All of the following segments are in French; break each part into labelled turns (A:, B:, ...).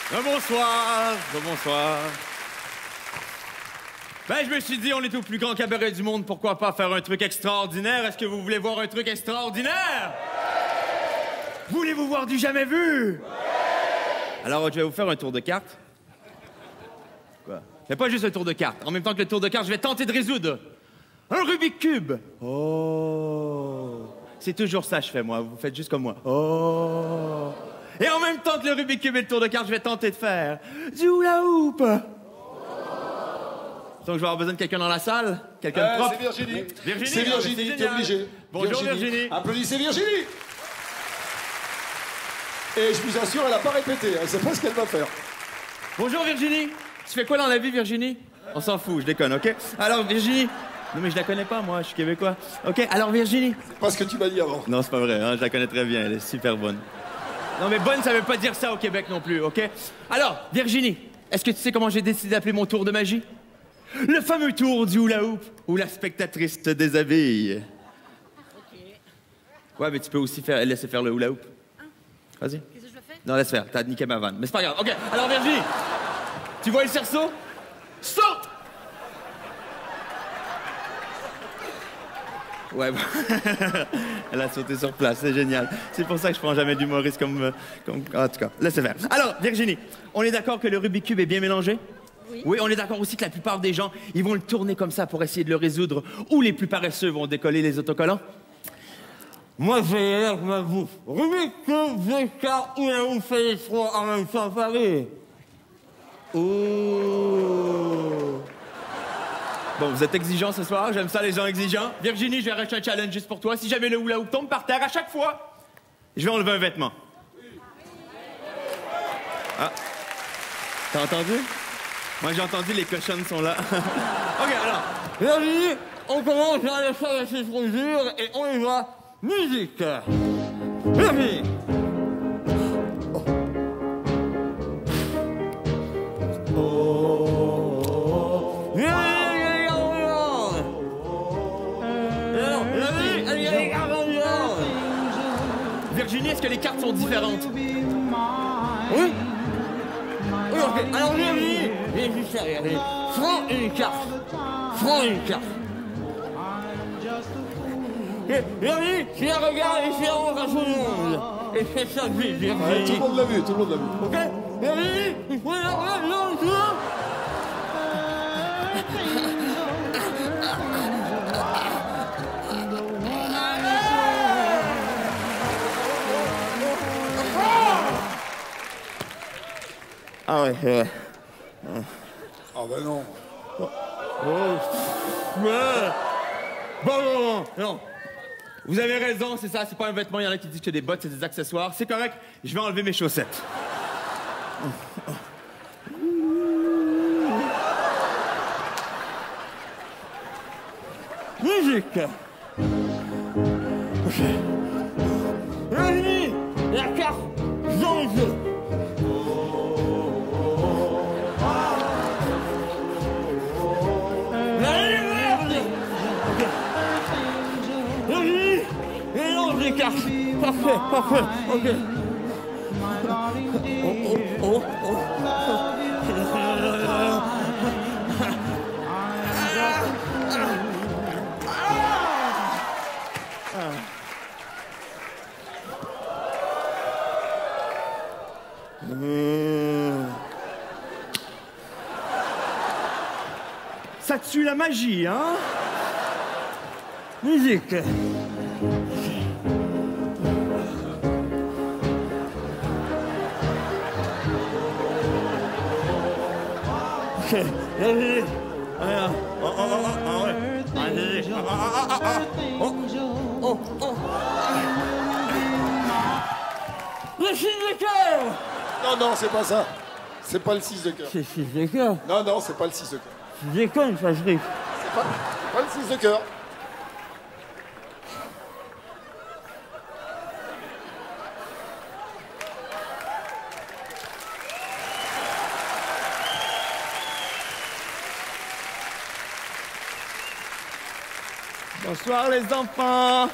A: Bonsoir. Bonsoir. Ben, je me suis dit, on est au plus grand cabaret du monde, pourquoi pas faire un truc extraordinaire? Est-ce que vous voulez voir un truc extraordinaire? Voulez-vous voir du jamais vu? Alors, je vais vous faire un tour de cartes. Quoi? Mais pas juste un tour de cartes. En même temps que le tour de cartes, je vais tenter de résoudre un Rubik's Cube. Oh! C'est toujours ça que je fais, moi. Vous faites juste comme moi. Oh! Et en même temps que le Rubik's Cube et le tour de cartes, je vais tenter de faire du hula hoop. Donc, je vais avoir besoin de quelqu'un dans la salle. Quelqu'un de propre.
B: C'est Virginie.
A: Virginie,
B: c'est Virginie, t'es obligé.
A: Bonjour Virginie.
B: Applaudissez Virginie. Et je vous assure, elle n'a pas répété. Elle sait pas ce qu'elle va faire.
A: Bonjour Virginie. Tu fais quoi dans la vie, Virginie? On s'en fout, je déconne, OK? Alors, Virginie. Non, mais je la connais pas, moi, je suis québécois. OK, alors Virginie.
B: C'est pas ce que tu m'as dit avant.
A: Non, c'est pas vrai, hein, je la connais très bien, elle est super bonne. Non, mais bonne, ça veut pas dire ça au Québec non plus, OK? Alors, Virginie, est-ce que tu sais comment j'ai décidé d'appeler mon tour de magie? Le fameux tour du hula hoop, où la spectatrice te déshabille.
C: OK.
A: Ouais, mais tu peux aussi laisser faire le hula hoop. Vas-y.
C: Qu'est-ce que je fais?
A: Non, laisse faire, t'as niqué ma vanne. Mais c'est pas grave. OK, alors Virginie, tu vois le cerceau? Saute! Ouais, elle a sauté sur place, c'est génial. C'est pour ça que je prends jamais d'humoriste comme... En tout cas, laissez faire. Alors, Virginie, on est d'accord que le Rubik's Cube est bien mélangé?
C: Oui.
A: Oui, on est d'accord aussi que la plupart des gens, ils vont le tourner comme ça pour essayer de le résoudre, ou les plus paresseux vont décoller les autocollants? Moi, j'ai l'air que ma bouffe. Rubik's Cube, Zeka, hula hoop, fait les trois en même temps, Paris. Oh. Bon, vous êtes exigeants ce soir, j'aime ça les gens exigeants. Virginie, je vais arracher un challenge juste pour toi. Si jamais le hula hoop tombe par terre à chaque fois, je vais enlever un vêtement. Ah. T'as entendu? Moi j'ai entendu, les cochonnes sont là. OK, alors, Virginie, on commence à aller faire la mesure et on y va. Musique. Virginie. Virginie, est-ce que les cartes sont différentes? Oui? Oui, OK. Alors, Virginie, viens juste derrière. Prends une carte. Prends une carte. Virginie, tu la regardes et tu la montres à tout le monde. Et fais ça vite, Virginie.
B: Ouais, tout le monde l'a vu, tout le monde l'a vu.
A: OK? Virginie, il faut la regarder, tu vois? Ah ouais, c'est vrai.
B: Ah ben non.
A: Bon, non. Vous avez raison, c'est ça, c'est pas un vêtement, il y en a qui disent que c'est des bottes, c'est des accessoires. C'est correct, je vais enlever mes chaussettes. Musique. OK. Virginie, la carte dans les yeux. Parfait, parfait, OK. Oh. Ça tue la magie, hein? Musique. OK. Allez. Le 6 de cœur.
B: Non, c'est pas ça. C'est pas le 6 de cœur.
A: C'est 6 de cœur.
B: Non, c'est pas le 6 de cœur.
A: Je déconne, ça je ris.
B: C'est pas le 6 de cœur.
A: Bonsoir les enfants.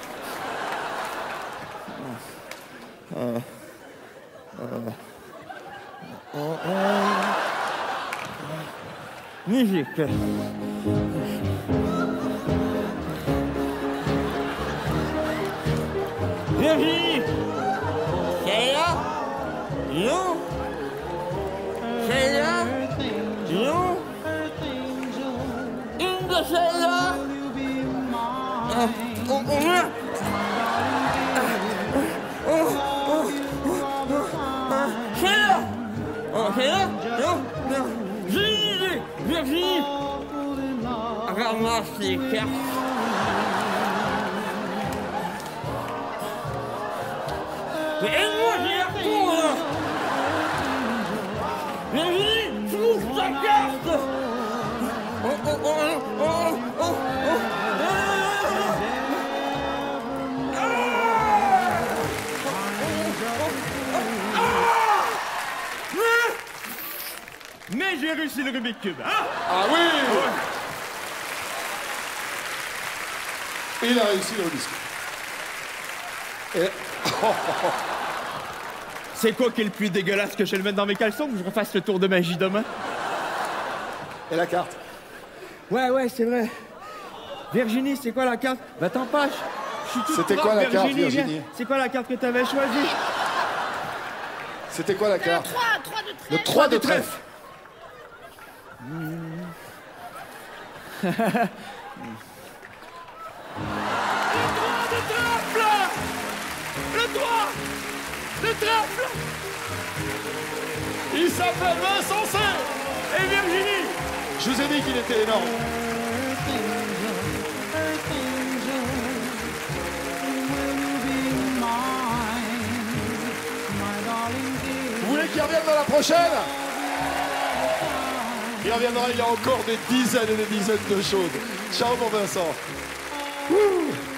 A: Musique. Virginie. Sheila. You. Sheila. You. Inge Sheila. Sheila. Sheila. You. Virginie. Ramasse les cartes. Mais aide-moi, j'ai la tour là. Virginie, trouve ta carte. Mais j'ai réussi le Rubik's Cube, hein?
B: Ah oui! Il a réussi le Rubik's Cube. Et...
A: C'est quoi qui est le plus dégueulasse, que je le mette dans mes caleçons, que je refasse le tour de magie demain?
B: Et la carte?
A: Ouais, c'est vrai. Virginie, c'est quoi la carte? Va t'en poche.
B: C'était quoi la carte, Virginie?
A: C'est quoi la carte que t'avais choisie?
B: C'était quoi la carte?
C: Le 3 de trèfle.
B: Le 3 de trèfle.
A: Le 3 de trèfle! Le 3 de trèfle!
B: Il s'appelle Vincent C.
A: Et Virginie!
B: Je vous ai dit qu'il était énorme. Vous voulez qu'il revienne dans la prochaine? Il reviendra, il y a encore des dizaines et des dizaines de choses. Ciao mon Vincent. Ouh.